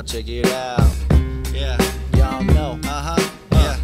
check it out. Yeah, y'all know. Yeah.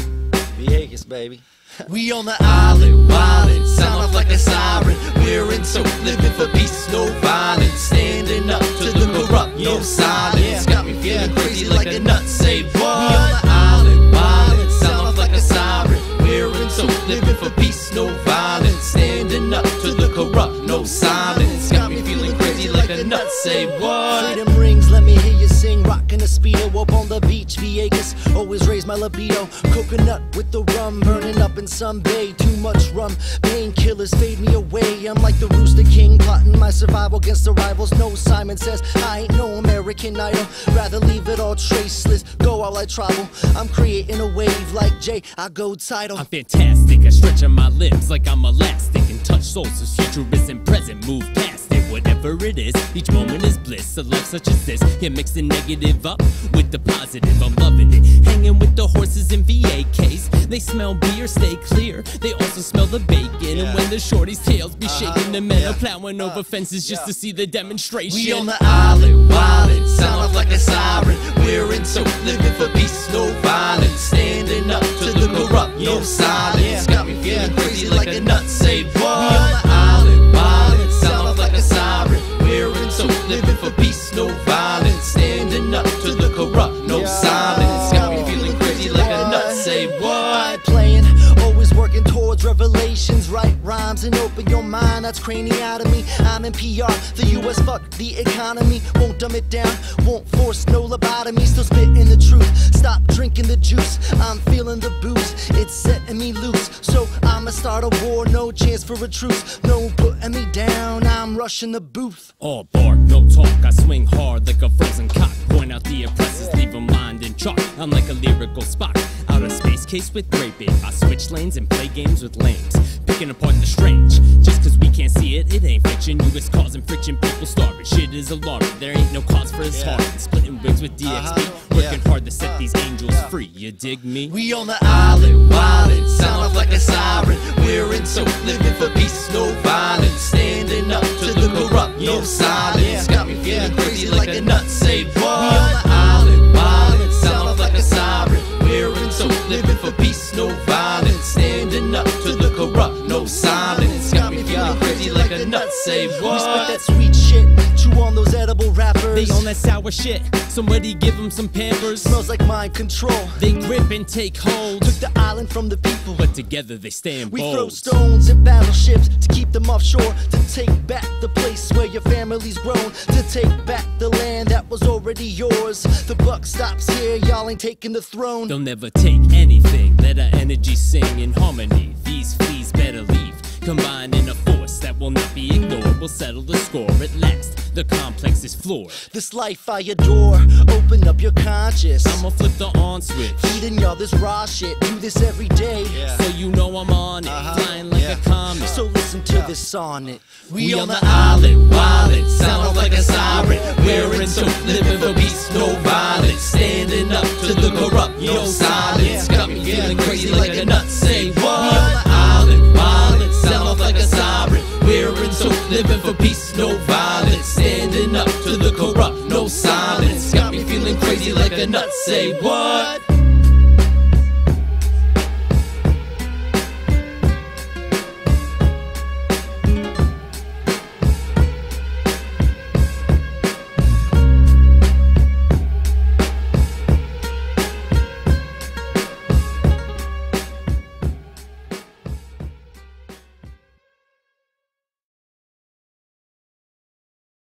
Vieques, baby. We on the island, wildin', sound off like a siren. We're in so living for peace, no violence. Standing up to the corrupt, no silence. Got me feeling crazy like a nut, say what? We on the island, wildin', sound off like a siren. We're in so living for peace, no violence. Standing up to the corrupt, no silence. Got me feeling crazy like a nut, say what? Freedom rings, let me hear you sing. Rockin' a speedo up on the beach, Vieques. Always raise my libido. Coconut with the rum, burning up in some bay. Too much rum, painkillers fade me away. I'm like the Rooster King, plotting my survival against the rivals. No, Simon says I ain't no American Idol. Rather leave it all traceless, go while I travel. I'm creating a wave like Jay, I go tidal. I'm fantastic, I stretch on my limbs like I'm elastic. And touch souls as future isn't present, move past it. Whatever it is, each moment is bliss. A life such as this, yeah, mix the negative up with the positive. I'm loving it, hanging with the horses in VAKs. They smell beer, stay clear. They also smell the bacon. And when the shorties' tails be shaking, the men are plowing over fences just to see the demonstration. We on the island, wildin', sound off like a siren. We're in so living for peace, no violence. Standing up to the corrupt, no silence. Got me feeling crazy like a nut, say what? We on the island, wildin', sound off like a siren. We're in so living for peace, no violence. Standing up to the corrupt, no silence. Got me feeling crazy like a nut, say what? Playing, always working towards revelations. Write rhymes and open your mind, that's craniotomy. I'm in PR, the US fuck the economy. Won't dumb it down, won't force no lobotomy. Still spitting the truth, stop drinking the juice. I'm feeling the booze, it's setting me loose. So I'ma start a war, no chance for a truce. No putting me down, I'm rushing the booth. All bark, no talk, I swing hard like a frozen cock. Point out the oppressors, leave them lined in chalk. I'm like a lyrical Spock, out of space case with great bait. I switch lanes and play games with lames, picking apart the strange. Just cause we can't see it, it ain't fiction. You is causing friction, people starving. Shit is alarming, there ain't no cause for his heart. Splitting wigs with DXP, working hard to set these angels free, you dig me? We on the island, wildin', sound off like a siren. We're in so living for peace, no violence. Standing up to the corrupt, no silence. Got me feeling crazy like a nut, say what? We on the island, wildin', sound off like a siren. We're in so living for peace, no violence. Standing up to the corrupt, no silence. Got me feeling crazy like a nut, say what? We spit that sweet shit, chew on those edible rappers. They on that sour shit, somebody give them some Pampers. Smells like mind control. They grip and take hold, Took the island from the people, but together they stand we bold. throw stones at battleships to keep them offshore. To take back the place where your family's grown. To take back the land that was already yours. The buck stops here, y'all ain't taking the throne. They'll never take anything, let our energy sing in harmony. These fleas better leave, combine in a force that will not be ignored. We'll settle the score at last, the complex is floored. This life I adore, open up your conscious. I'ma flip the on switch, Feeding y'all this raw shit, do this every day. so you know I'm on it, flying like a comet. So listen to this sonnet. We on the island, wildin', sound off like a siren. We're in so living for peace, no violence. Standing up to the corrupt, no silence. Got me feeling crazy like a nut, say what? We on the island, wildin', sound off like a siren. We're in so living for peace, no violence. Standing up to the corrupt, no silence. Got me feeling crazy like a nut, say what?